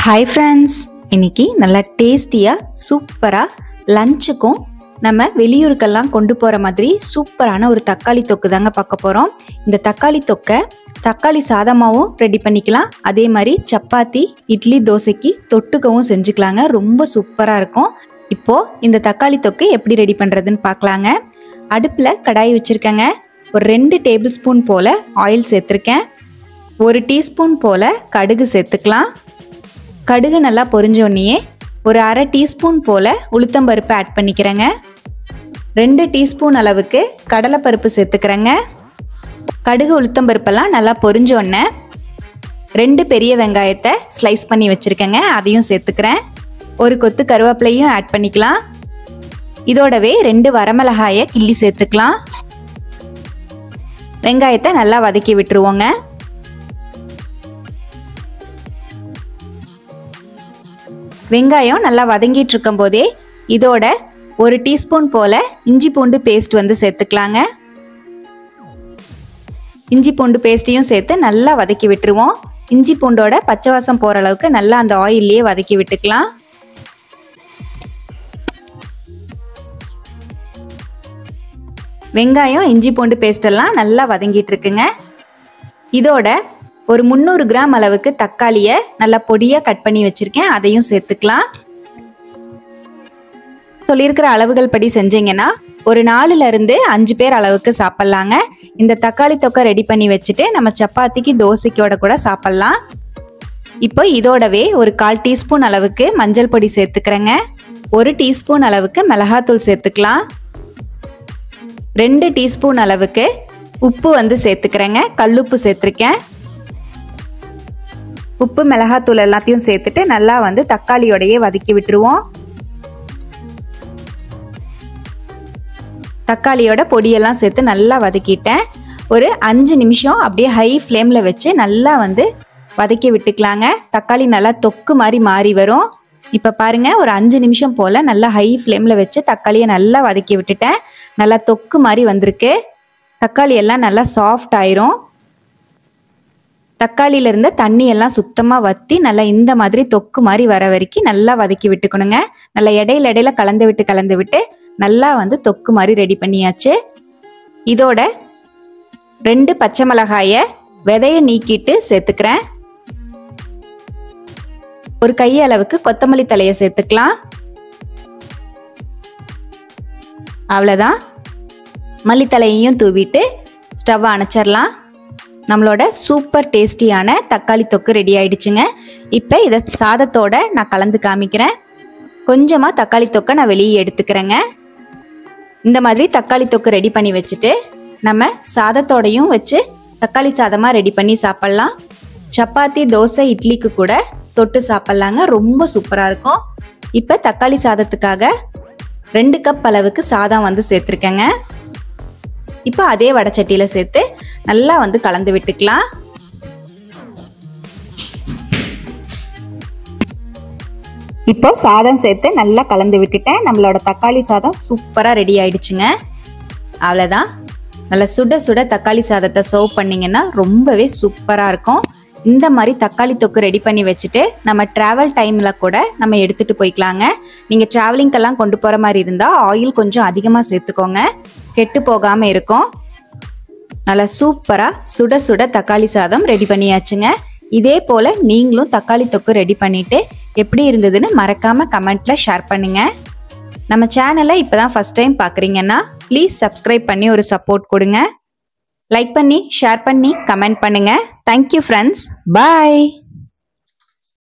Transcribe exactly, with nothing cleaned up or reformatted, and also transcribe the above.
Hi friends, இன்னைக்கு நல்ல டேஸ்டியா சூப்பரா லஞ்சுக்கும் நம்ம வெளியூருக்கெல்லாம் கொண்டு போற மாதிரி சூப்பரான ஒரு தக்காளி தொக்கு தாங்க பார்க்க போறோம். இந்த தக்காளி தொக்கை தக்காளி சாதமாவும் ரெடி பண்ணிக்கலாம். அதே மாதிரி சப்பாத்தி, இட்லி, தோசைக்கு தொட்டுக்கவும் செஞ்சுக்கலாங்க. ரொம்ப சூப்பரா இருக்கும். இப்போ இந்த தக்காளி தொக்கு எப்படி ரெடி பண்றதுன்னு பார்க்கலாங்க. அடுப்புல கடாய் வச்சிருக்கேங்க. ஒரு ரெண்டு டேபிள் ஸ்பூன் போல ஆயில் சேர்த்துருக்கேன். ஒரு டீஸ்பூன் போல கடுகு சேர்த்துக்கலாம். கடுகு நல்லா பொரிஞ்சோடனே ஒரு அரை டீஸ்பூன் போல உளுத்தம்பருப்பு ஆட் பண்ணிக்கிறேங்க. ரெண்டு டீஸ்பூன் அளவுக்கு கடலைப்பருப்பு சேர்த்துக்கிறேங்க. கடுகு உளுத்தம்பருப்பெல்லாம் நல்லா பொரிஞ்சோடனே ரெண்டு பெரிய வெங்காயத்தை ஸ்லைஸ் பண்ணி வச்சுருக்கேங்க, அதையும் சேர்த்துக்கிறேன். ஒரு கொத்து கருவேப்பிலையும் ஆட் பண்ணிக்கலாம். இதோடவே ரெண்டு வரமிளகாயை கிள்ளி சேர்த்துக்கலாம். வெங்காயத்தை நல்லா வதக்கி விட்டுருவோங்க. வெங்காயம் நல்லா வதங்கிட்டு இருக்கும் போதே இதோட ஒரு டீஸ்பூன் போல இஞ்சி பூண்டு பேஸ்ட் வந்து சேர்த்துக்கலாங்க. இஞ்சி பூண்டு பேஸ்ட்டையும் சேர்த்து நல்லா வதக்கி விட்டுருவோம். இஞ்சி பூண்டோட பச்சை வாசம் போற அளவுக்கு நல்லா அந்த ஆயிலே வதக்கி விட்டுக்கலாம். வெங்காயம் இஞ்சி பூண்டு பேஸ்ட் எல்லாம் நல்லா வதங்கிட்டு இருக்குங்க. இதோட ஒரு முந்நூறு கிராம் அளவுக்கு தக்காளியை நல்லா பொடியாக கட் பண்ணி வச்சுருக்கேன், அதையும் சேர்த்துக்கலாம். சொல்லியிருக்கிற அளவுகள் படி செஞ்சீங்கன்னா ஒரு நாலுலேருந்து அஞ்சு பேர் அளவுக்கு சாப்பிட்லாங்க. இந்த தக்காளி தொக்கை ரெடி பண்ணி வச்சுட்டு நம்ம சப்பாத்திக்கு தோசைக்கோட கூட சாப்பிட்லாம். இப்போ இதோடவே ஒரு கால் டீஸ்பூன் அளவுக்கு மஞ்சள் பொடி சேர்த்துக்கிறேங்க. ஒரு டீஸ்பூன் அளவுக்கு மிளகாத்தூள் சேர்த்துக்கலாம். ரெண்டு டீஸ்பூன் அளவுக்கு உப்பு வந்து சேர்த்துக்கிறேங்க. கல்லுப்பு சேர்த்துருக்கேன். உப்பு மிளகாத்தூள் எல்லாத்தையும் சேர்த்துட்டு நல்லா வந்து தக்காளியோடையே வதக்கி விட்டுருவோம். தக்காளியோட பொடியெல்லாம் சேர்த்து நல்லா வதக்கிட்டேன். ஒரு அஞ்சு நிமிஷம் அப்படியே ஹை ஃப்ளேமில் வச்சு நல்லா வந்து வதக்கி விட்டுக்கலாங்க. தக்காளி நல்லா தொக்கு மாதிரி மாறி வரும். இப்போ பாருங்க, ஒரு அஞ்சு நிமிஷம் போல் நல்லா ஹை ஃப்ளேமில் வச்சு தக்காளியை நல்லா வதக்கி விட்டுட்டேன். நல்லா தொக்கு மாதிரி வந்திருக்கு. தக்காளி எல்லாம் நல்லா சாஃப்ட் ஆயிரும். தக்காளியில இருந்த தண்ணி எல்லாம் சுத்தமாக வற்றி நல்லா இந்த மாதிரி தொக்கு மாதிரி வர வரைக்கும் நல்லா வதக்கி விட்டுக்கணுங்க. நல்லா இடையில இடையில கலந்து விட்டு கலந்து விட்டு நல்லா வந்து தொக்கு மாதிரி ரெடி பண்ணியாச்சு. இதோட ரெண்டு பச்சை மிளகாயை விதையை நீக்கிட்டு சேர்த்துக்கிறேன். ஒரு கையளவுக்கு கொத்தமல்லி தலையை சேர்த்துக்கலாம். அவ்வளோதான். மல்லித்தலையையும் தூவிட்டு ஸ்டவ் அணைச்சிடலாம். நம்மளோட சூப்பர் டேஸ்டியான தக்காளி தொக்கு ரெடி ஆயிடுச்சுங்க. இப்போ இதை சாதத்தோட நான் கலந்து காமிக்கிறேன். கொஞ்சமாக தக்காளி தொக்கை நான் வெளியே எடுத்துக்கிறேங்க. இந்த மாதிரி தக்காளி தொக்கு ரெடி பண்ணி வச்சுட்டு நம்ம சாதத்தோடையும் வச்சு தக்காளி சாதமாக ரெடி பண்ணி சாப்பிட்லாம். சப்பாத்தி, தோசை, இட்லிக்கு கூட தொட்டு சாப்பிட்லாங்க. ரொம்ப சூப்பராக இருக்கும். இப்போ தக்காளி சாதத்துக்காக ரெண்டு கப் அளவுக்கு சாதம் வந்து சேர்த்துருக்கேங்க. இப்போ அதே வடைச்சட்டியில் சேர்த்து நல்லா வந்து கலந்து விட்டுக்கலாம். இப்போ சாதம் சேர்த்து நல்லா கலந்து விட்டுட்டேன். நம்மளோட தக்காளி சாதம் சூப்பராக ரெடி ஆயிடுச்சுங்க. அவ்வளோதான். நல்லா சுட சுட தக்காளி சாதத்தை சர்வ் பண்ணிங்கன்னா ரொம்பவே சூப்பராக இருக்கும். இந்த மாதிரி தக்காளி தொக்கு ரெடி பண்ணி வச்சுட்டு நம்ம ட்ராவல் டைமில் கூட நம்ம எடுத்துகிட்டு போய்க்கலாங்க. நீங்கள் ட்ராவலிங்கெல்லாம் கொண்டு போகிற மாதிரி இருந்தால் ஆயில் கொஞ்சம் அதிகமாக சேர்த்துக்கோங்க, கெட்டு போகாமல் இருக்கும். நல்லா சூப்பராக சுட சுட தக்காளி சாதம் ரெடி பண்ணியாச்சுங்க. இதே போல் நீங்களும் தக்காளி தொக்கு ரெடி பண்ணிவிட்டு எப்படி இருந்ததுன்னு மறக்காமல் கமெண்ட்டில் ஷேர் பண்ணுங்கள். நம்ம சேனலை இப்போ தான் ஃபஸ்ட் டைம் பார்க்குறீங்கன்னா ப்ளீஸ் சப்ஸ்கிரைப் பண்ணி ஒரு சப்போர்ட் கொடுங்க. லைக் பண்ணி ஷேர் பண்ணி கமெண்ட் பண்ணுங்கள். Thank you friends. பாய்.